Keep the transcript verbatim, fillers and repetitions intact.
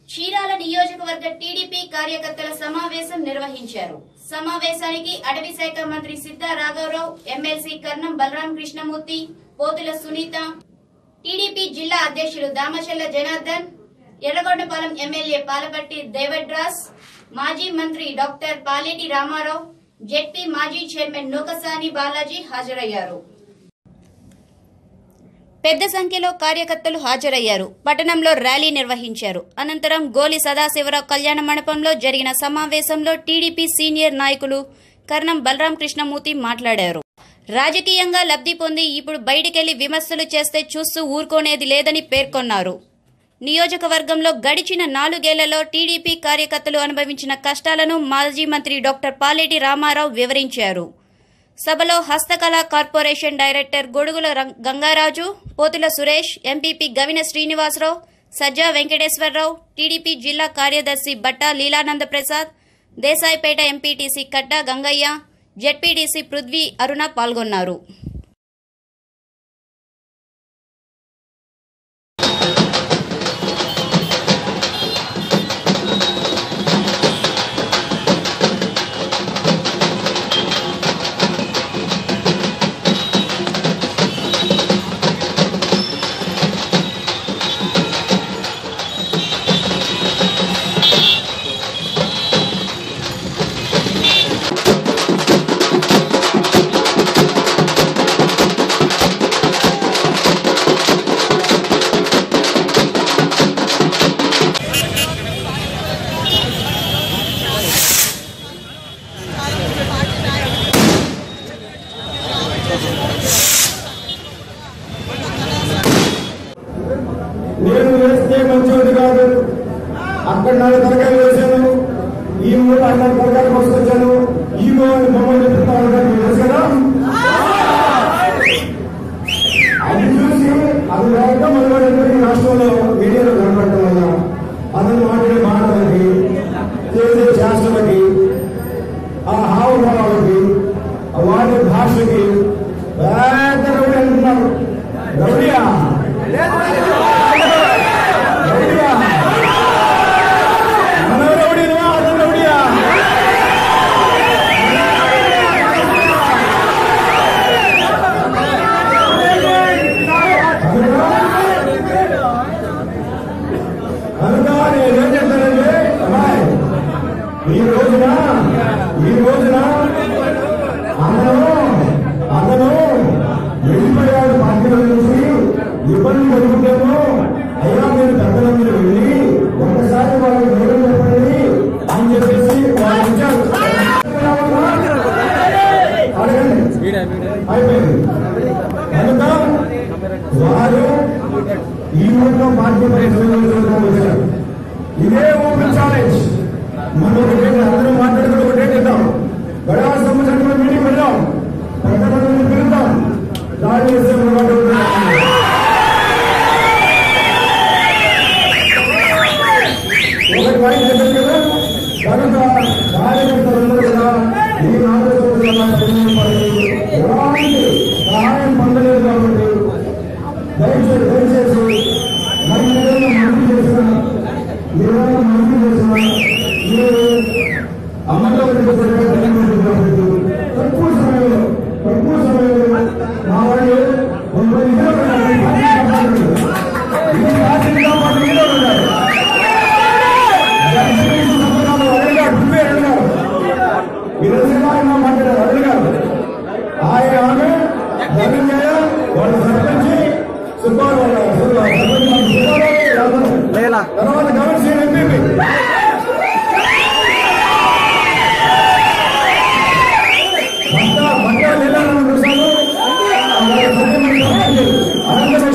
చీరాల నియోజకవర్గ టీడీపీ కార్యకర్తల సమావేశం నిర్వహించారు. సమావేశానికి అటవీ శాఖ మంత్రి సిద్ధా రాఘవరావు, ఎమ్మెల్సీ కర్ణం బలరాం కృష్ణమూర్తి, పోతుల సునీత, టీడీపీ జిల్లా అధ్యక్షులు దామచల్ల జనార్దన్, ఎర్రగొండపాలెం ఎమ్మెల్యే పాలపట్టి దేవడ్రాస్, మాజీ మంత్రి డాక్టర్ పాలేటి రామారావు, జెడ్పీ మాజీ చైర్మన్ నూకసాని బాలాజీ హాజరయ్యారు. పెద్ద సంఖ్యలో కార్యకర్తలు హాజరయ్యారు. పట్టణంలో ర్యాలీ నిర్వహించారు. అనంతరం గోలి సదాశివరావు కళ్యాణ మండపంలో జరిగిన సమావేశంలో టీడీపీ సీనియర్ నాయకులు కర్ణం బలరాం కృష్ణమూర్తి మాట్లాడారు. రాజకీయంగా లబ్ధి పొంది ఇప్పుడు బయటికెళ్లి విమర్శలు చేస్తే చూస్తూ ఊరుకోనేది లేదని పేర్కొన్నారు. నియోజకవర్గంలో గడిచిన నాలుగేళ్లలో టీడీపీ కార్యకర్తలు అనుభవించిన కష్టాలను మాజీ మంత్రి డాక్టర్ పాలేటి రామారావు వివరించారు. సభలో హస్తకళా corporation director Godugula Gangaraju, Pothula Suresh, MPP Gavina Srinivasarao, Sajja Venkateswararao, TDP జిల్లా కార్యదర్శి బట్టా లీలానంద ప్రసాద్, దేశాయిపేట ఎంపీటీసీ కట్టా గంగయ్య, జెడ్పీటీసీ పృథ్వీ అరుణ పాల్గొన్నారు. నేను వేస్తే మంచిది కాదు. అక్కడ నాలుగు తరగతులు వేశాను, ఈ మూడు అన్న తరగతులు వస్తున్నాను, ఈ మూడు బొమ్మలు చెప్తాను తెలుసు కదా. అది చూసి అది లేక మనవాడి రాష్ట్రంలో మీడియాలో కనపడటం వల్ల అతను మాట్లాడే మాటలకి, చేసే శాస్త్రలకి, ఆ హావభావాలకి, వాడి భాషకి పెద్ద రౌడీ అంటున్నారు. రౌడీయా ఈ రోజున ఈ రోజున అతను అతను వెళ్ళిపోయాడు పార్టీల నుంచి. ఇబ్బంది కలుగుతాము, అయ్యా మీరు పెద్దలందరూ వెళ్ళి ఒక్కసారి వాళ్ళకి గౌరవం చెప్పండి అని చెప్పేసి వాళ్ళు ఇచ్చారు. అయిపోయింది కనుక వారు ఈ ఊళ్ళో పార్టీ పరిస్థితులు వచ్చారు. ఇదే ఓపెన్ ఛాలెంజ్. మనం ఒకటే అందరూ మాట్లాడుకుని ఒకటే చేద్దాం. గడవ సంవత్సరంలో మీటింగ్ పెడదాం, పెద్ద మందిని పిలుద్దాం, దాడి చేసే ఒకటి పైన చెప్పారు కదా. కనుక కార్యకర్తలందరూ కూడా ఈ నాలుగు ఎలాంటి సహాయం పొందలేదు కాబట్టి దయచేసి దయచేసి మరి ఏదైనా మంచి చేసిన ఏదైనా మంచి చేసిన మీరు అమ్మలో తక్కువ సమయంలో తక్కువ సమయంలో మా వాళ్ళు తొంభై మాట్లాడారు అడిగారు. ఆయన ఆమె రవీంద్రయ్య వాళ్ళ సర్పంచి సుబ్బారావు తర్వాత గవర్నర్ ఎంపీ భర్త భర్త వెళ్ళాలని చూశాను. అనంతరం